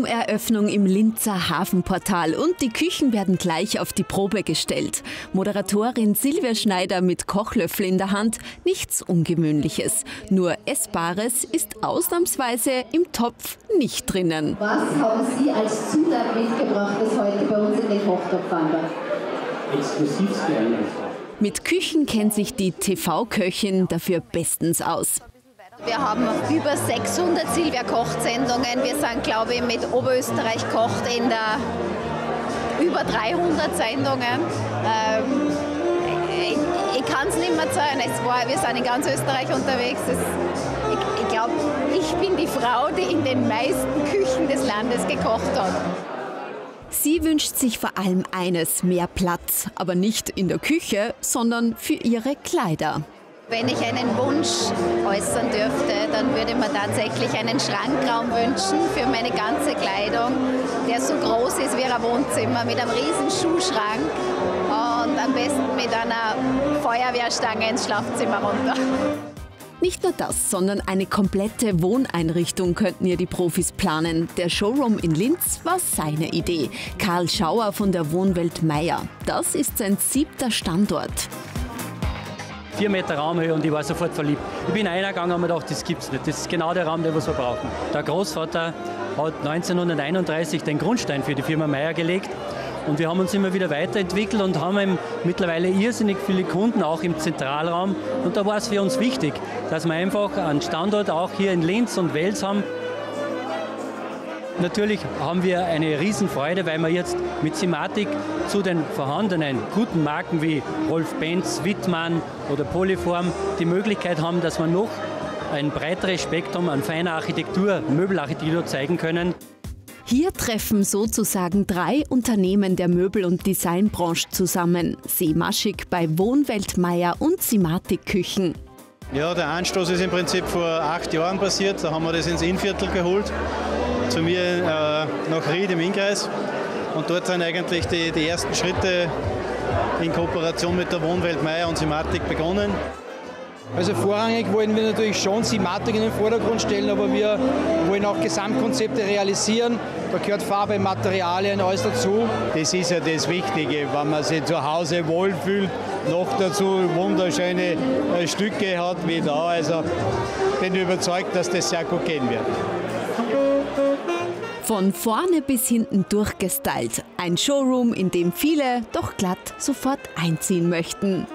Showroom-Eröffnung im Linzer Hafenportal und die Küchen werden gleich auf die Probe gestellt. Moderatorin Silvia Schneider mit Kochlöffel in der Hand, nichts Ungewöhnliches. Nur Essbares ist ausnahmsweise im Topf nicht drinnen. Was haben Sie als Zutat mitgebracht, das heute bei uns in den Kochtopf wandert? Exklusivste eigentlich. Mit Küchen kennt sich die TV-Köchin dafür bestens aus. Wir haben über 600 Silvia-Kocht-Sendungen. Wir sind, glaube ich, mit Oberösterreich kocht in der über 300 Sendungen. Ich kann es nicht mehr sagen. Wir sind in ganz Österreich unterwegs. Ich glaube, ich bin die Frau, die in den meisten Küchen des Landes gekocht hat. Sie wünscht sich vor allem eines, mehr Platz. Aber nicht in der Küche, sondern für ihre Kleider. Wenn ich einen Wunsch äußern dürfte, dann würde ich mir tatsächlich einen Schrankraum wünschen für meine ganze Kleidung, der so groß ist wie ein Wohnzimmer, mit einem riesen Schuhschrank und am besten mit einer Feuerwehrstange ins Schlafzimmer runter. Nicht nur das, sondern eine komplette Wohneinrichtung könnten ihr die Profis planen. Der Showroom in Linz war seine Idee. Karl Schauer von der Wohnwelt Meier. Das ist sein 7. Standort. 4 Meter Raumhöhe und ich war sofort verliebt. Ich bin reingegangen und mir gedacht, das gibt's nicht. Das ist genau der Raum, den wir brauchen. Der Großvater hat 1931 den Grundstein für die Firma Meier gelegt. Und wir haben uns immer wieder weiterentwickelt und haben mittlerweile irrsinnig viele Kunden, auch im Zentralraum. Und da war es für uns wichtig, dass wir einfach einen Standort auch hier in Linz und Wels haben. Natürlich haben wir eine Riesenfreude, weil wir jetzt mit Simatic zu den vorhandenen guten Marken wie Rolf Benz, Wittmann oder Polyform die Möglichkeit haben, dass wir noch ein breiteres Spektrum an feiner Architektur, Möbelarchitektur zeigen können. Hier treffen sozusagen 3 Unternehmen der Möbel- und Designbranche zusammen. Seemaschig bei Wohnwelt Meier und Simatic Küchen. Ja, der Anstoß ist im Prinzip vor 8 Jahren passiert. Da haben wir das ins Innviertel geholt, zu mir nach Ried im Innkreis. Und dort sind eigentlich die ersten Schritte in Kooperation mit der Wohnwelt Meier und Simatic begonnen. Also vorrangig wollen wir natürlich schon Simatic in den Vordergrund stellen, aber wir wollen auch Gesamtkonzepte realisieren. Da gehört Farbe, Materialien, alles dazu. Das ist ja das Wichtige, wenn man sich zu Hause wohlfühlt, noch dazu wunderschöne Stücke hat wie da. Also bin überzeugt, dass das sehr gut gehen wird. Von vorne bis hinten durchgestylt. Ein Showroom, in dem viele doch glatt sofort einziehen möchten.